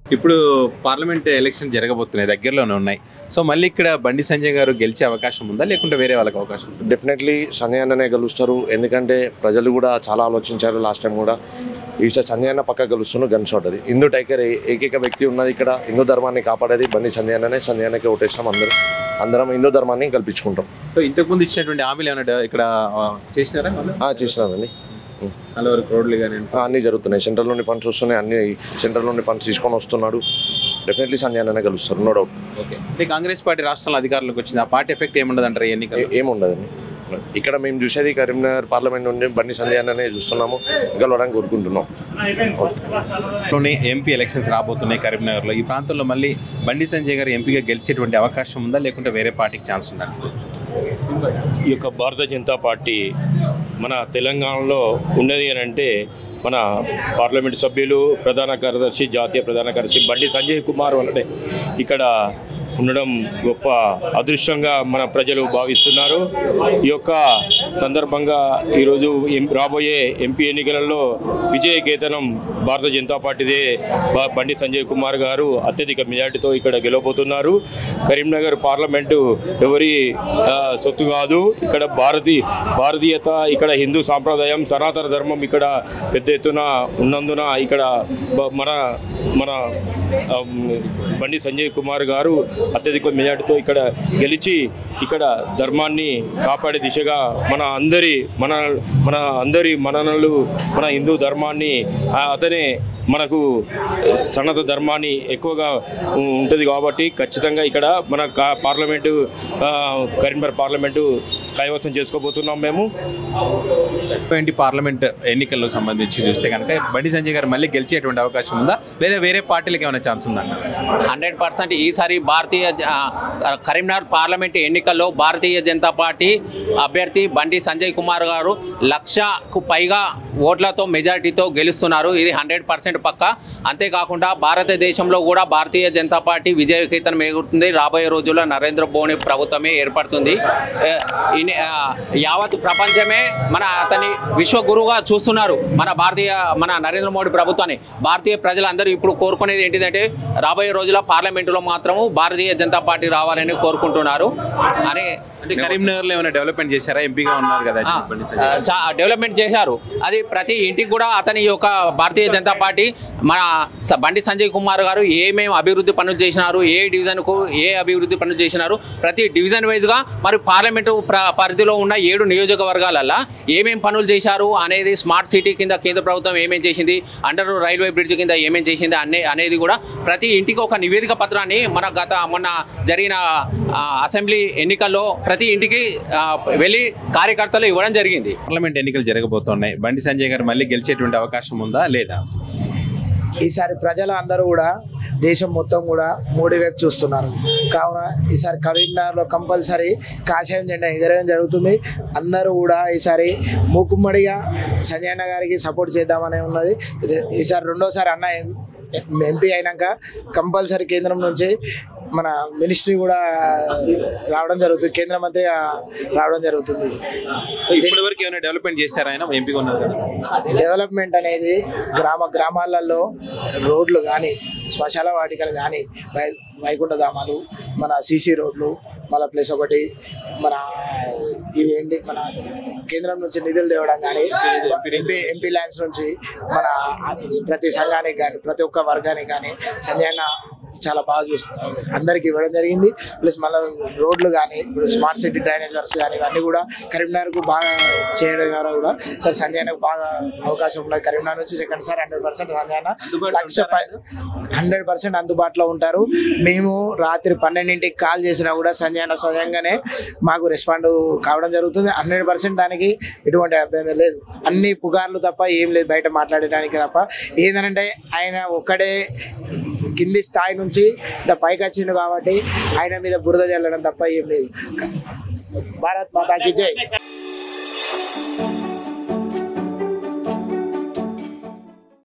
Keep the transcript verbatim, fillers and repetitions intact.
ఇప్పుడు parliament election జరగబోతున్నాయి, దగ్గరలోనే ఉన్నాయి. సో మళ్ళీ ఇక్కడ బండి సంజయ్ గారు గెలిచే అవకాశం ఉందా, లేకుంటే వేరే వాళ్ళకి అవకాశం ఉందా? డెఫినెట్లీ సంజయ్ అన్ననే గెలుస్తారు. ఎందుకంటే ప్రజలు కూడా చాలా ఆలోచించారు. లాస్ట్ టైం కూడా ఈసారి సంజయ్ అన్న పక్క గెలుస్తున్నారు. గన్ షాట్ అది. హిందూ టైగర్ ఏకైక వ్యక్తి ఉన్నది ఇక్కడ. హిందూ ధర్మాన్ని కాపాడేది బండి సంజయ్ అన్ననే. సంజయ్ అన్నకే ఓటేస్తాం అందరూ. అందరం హిందూ ధర్మాన్ని కల్పించుకుంటాం. సో ఇంతకుముందు ఇచ్చినటువంటి హామీలు ఏమైనా ఇక్కడ చేసినారా? చేసినామండి. నలవరకు రోడ్లు కానీ అన్నీ జరుగుతున్నాయి. సెంట్రల్ నుండి ఫండ్స్ వస్తున్నాయి. అన్ని సెంట్రల్ నుండి ఫండ్స్ తీసుకొని వస్తున్నాడు. డెఫినెట్లీ సంజయ్ అన్ననే గెలుస్తారు, నో డౌట్. ఓకే. అంటే కాంగ్రెస్ పార్టీ రాష్ట్రంలో అధికారంలోకి వచ్చింది, ఆ పార్టీ ఎఫెక్ట్ ఏముండదు అంటారు ఎన్నికలు? ఏముండదండి. ఇక్కడ మేము చూసేది కరీంనగర్ పార్లమెంట్ నుండి బండి సంజయ్ అన్ననే చూస్తున్నాము. గెలవడానికి కోరుకుంటున్నాం. ఎంపీ ఎలక్షన్స్ రాబోతున్నాయి కరీంనగర్లో. ఈ ప్రాంతంలో మళ్ళీ బండి సంజయ్ గారు ఎంపీగా గెలిచేటువంటి అవకాశం ఉందా, లేకుంటే వేరే పార్టీకి ఛాన్స్ ఉందా? ఈ యొక్క భారతీయ జనతా పార్టీ మన తెలంగాణలో ఉన్నది అని అంటే మన పార్లమెంట్ సభ్యులు, ప్రధాన కార్యదర్శి, జాతీయ ప్రధాన కార్యదర్శి బండి సంజయ్ కుమార్ వల్లనే ఇక్కడ ఉండడం గొప్ప అదృష్టంగా మన ప్రజలు భావిస్తున్నారు. ఈ యొక్క సందర్భంగా ఈరోజు రాబోయే ఎంపీ ఎన్నికలలో విజయ కేతనం భారతీయ జనతా పార్టీదే. బండి సంజయ్ కుమార్ గారు అత్యధిక మెజార్టీతో ఇక్కడ గెలవబోతున్నారు. కరీంనగర్ పార్లమెంటు ఎవరి సొత్తు కాదు. ఇక్కడ భారతీయ భారతీయత, ఇక్కడ హిందూ సాంప్రదాయం, సనాతన ధర్మం ఇక్కడ పెద్ద ఎత్తున ఉన్నందున ఇక్కడ మన మన బండి సంజయ్ కుమార్ గారు అత్యధిక మెజార్టీతో ఇక్కడ గెలిచి ఇక్కడ ధర్మాన్ని కాపాడే దిశగా మన అందరి మన మన అందరి మననలు మన హిందూ ధర్మాన్ని అతనే మనకు సనాతన ధర్మాన్ని ఎక్కువగా ఉంటుంది కాబట్టి ఖచ్చితంగా ఇక్కడ మన పార్లమెంటు కరీంనగర్ పార్లమెంటు కైవసం చేసుకోబోతున్నాం మేము. ట్వంటీ పార్లమెంట్ ఎన్నికల్లో సంబంధించి చూస్తే కనుక బండి సంజయ్ గారు మళ్ళీ గెలిచేటువంటి అవకాశం ఉందా, లేదా వేరే పార్టీలకు ఏమైనా ఛాన్స్ ఉందా? హండ్రెడ్ పర్సెంట్ ఈసారి భారతీయ కరీంనగర్ పార్లమెంట్ ఎన్నికల్లో భారతీయ జనతా పార్టీ అభ్యర్థి బండి సంజయ్ కుమార్ గారు లక్షకు పైగా ఓట్లతో మెజారిటీతో గెలుస్తున్నారు. ఇది హండ్రెడ్ పర్సెంట్ పక్క. అంతేకాకుండా భారతదేశంలో కూడా భారతీయ జనతా పార్టీ విజయకేతనం ఎగురుతుంది. రాబోయే రోజుల్లో నరేంద్ర మోడీ ప్రభుత్వమే ఏర్పడుతుంది. యావత్ ప్రపంచమే మన అతన్ని విశ్వగురువుగా చూస్తున్నారు. మన భారతీయ మన నరేంద్ర మోడీ ప్రభుత్వాన్ని భారతీయ ప్రజలందరూ ఇప్పుడు కోరుకునేది ఏంటిదంటే రాబోయే రోజుల్లో పార్లమెంటులో మాత్రము భారతీయ జనతా పార్టీ రావాలని కోరుకుంటున్నారు. అని కరీంనగర్లో ఏమైనా డెవలప్మెంట్ చేశారా? ఎంపీగా ఉన్నారు కదా, డెవలప్మెంట్ చేశారు. అది ప్రతి ఇంటికి కూడా అతని యొక్క భారతీయ జనతా పార్టీ మన బండి సంజయ్ కుమార్ గారు ఏమేమి అభివృద్ధి పనులు చేసినారు, ఏ డివిజన్కు ఏ అభివృద్ధి పనులు చేసినారు, ప్రతి డివిజన్ వైజ్గా మరి పార్లమెంటు పరిధిలో ఉన్న ఏడు నియోజకవర్గాలల్లో ఏమేమి పనులు చేశారు అనేది, స్మార్ట్ సిటీ కింద కేంద్ర ప్రభుత్వం ఏమేమి చేసింది, అండర్ రైల్వే బ్రిడ్జ్ కింద ఏమేమి చేసింది అనే అనేది కూడా ప్రతి ఇంటికి ఒక నివేదిక పత్రాన్ని మన గత మొన్న జరిగిన అసెంబ్లీ ఎన్నికల్లో ప్రతి ఇంటికి వెళ్ళి కార్యకర్తలు ఇవ్వడం జరిగింది. పార్లమెంట్ ఎన్నికలు జరగబోతున్నాయి. బండి సంజయ్ గారు మళ్ళీ గెలిచేటువంటి అవకాశం ఉందా, లేదా? ఈసారి ప్రజలు అందరూ కూడా దేశం మొత్తం కూడా మోడీ వైపు చూస్తున్నారు. కావున ఈసారి కరీంనగర్లో కంపల్సరీ కాషాయం జెండా ఎగరేయడం జరుగుతుంది. అందరూ కూడా ఈసారి మూకుమ్మడిగా సంజయ్ అన్న గారికి సపోర్ట్ చేద్దామనే ఉన్నది. ఈసారి రెండోసారి అన్న ఎంపీ అయినాక కంపల్సరీ కేంద్రం నుంచి మన మినిస్ట్రీ కూడా రావడం జరుగుతుంది, కేంద్ర మంత్రిగా రావడం జరుగుతుంది. ఇప్పటి వరకు ఏమైనా డెవలప్మెంట్ చేశారు ఆయన ఎంపీగా ఉన్నారు కదా? డెవలప్మెంట్ అనేది గ్రామ గ్రామాలలో రోడ్లు కానీ, శ్మశాన వాటికలు కానీ, వై వైకుంఠ ధామాలు, మన సీసీ రోడ్లు, మళ్ళీ ప్లస్ ఒకటి మన ఇవి ఏంటి మన కేంద్రం నుంచి నిధులు తేవడం కానీ, ఎంపీ ఎంపీ ల్యాండ్స్ నుంచి మన ప్రతి సంఘానికి కానీ ప్రతి ఒక్క వర్గానికి కానీ సంజయ్ అన్న చాలా బాగా చూసు అందరికీ ఇవ్వడం జరిగింది. ప్లస్ మళ్ళీ రోడ్లు కానీ, ఇప్పుడు స్మార్ట్ సిటీ డ్రైనేజ్ వర్క్స్ కానీ ఇవన్నీ కూడా కరీంనగర్కు బాగా చేయడం ద్వారా కూడా సార్ సంజయ్ అన్నకు బాగా అవకాశం ఉన్నది. కరీంనగర్ నుంచి second sir hundred percent Sanjay అన్న లక్ష హండ్రెడ్ పర్సెంట్ అందుబాటులో ఉంటారు. మేము రాత్రి పన్నెండింటికి కాల్ చేసినా కూడా సంజయ్ అన్న స్వయంగానే మాకు రెస్పాండ్ కావడం జరుగుతుంది. హండ్రెడ్ పర్సెంట్ దానికి ఎటువంటి అభ్యంతరం లేదు. అన్ని పుకార్లు తప్ప ఏం లేదు, బయట మాట్లాడడానికి తప్ప. ఏంటంటే ఆయన ఒక్కడే కింది స్థాయి నుంచి పైకి వచ్చిండు కాబట్టి ఆయన మీద బురద జల్లడం తప్ప ఏం లేదు. భారత్ మాతాకి జై.